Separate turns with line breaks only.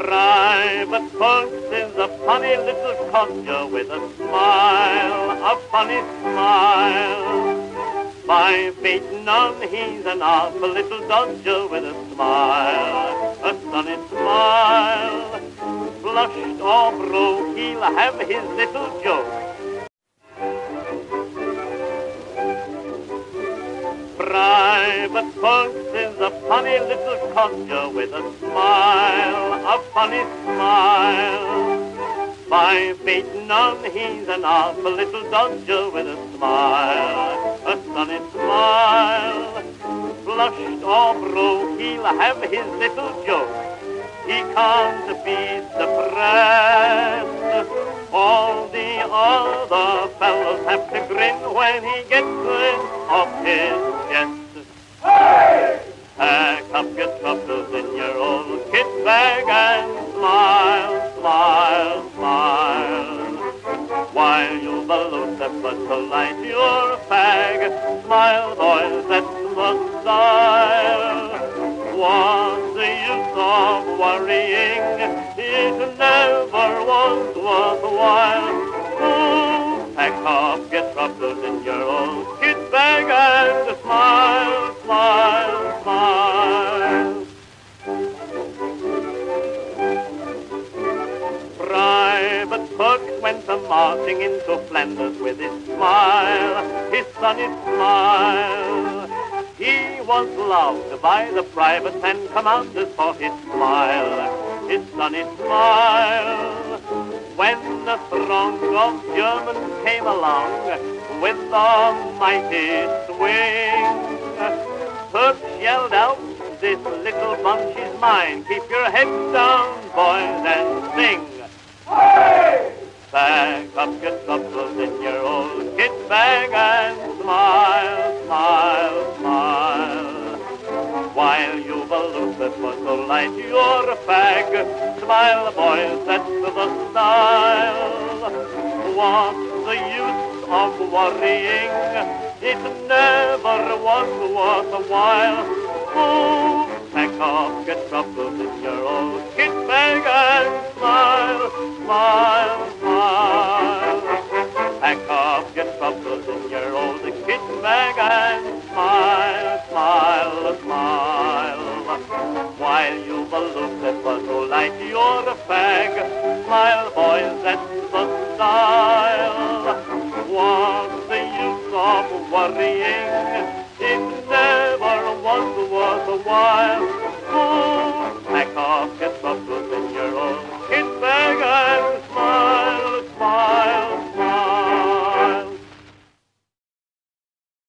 Private Punch is a funny little codger with a smile, a funny smile. 5 feet none, he's an awful little dodger with a smile, a sunny smile. Flushed or broke, he'll have his little joke. Private Punch is a funny little codger with a smile, a funny smile. 5 feet none, he's an awful little dodger with a smile, a sunny smile. Flushed or broke, he'll have his little joke. He can't be suppressed. All the other fellows have to grin when he gets in off his chest. Hey! Pack up your troubles in your old kit bag and smile, smile, smile. While you balloon them but to light your fag, smile boys, that's the style. What's the use of worrying? It never was worthwhile. Oh, pack up your troubles in your old kit bag and smile, smile, smile. Private Punch went a-marching into Flanders with his smile, his sunny smile. He was loved by the privates and commanders for his smile, his sunny smile. When the throng of Germans came along with a mighty swing, Turks yelled out, "This little bunch is mine. Keep your heads down, boys, and sing." Hey! Pack up your troubles in your old kit bag and smile, smile, smile. While you balloon the foot to light your fag, smile, boys, that's the style. What's the use of worrying? It never was worthwhile. Oh, pack up your troubles in your old kit bag and smile, smile, smile. Pack up your troubles in your old kit bag and smile, smile, smile. While you balloon the buzz to light your fag, smile, boys, that's the style. What's the use of worrying? It never was worthwhile.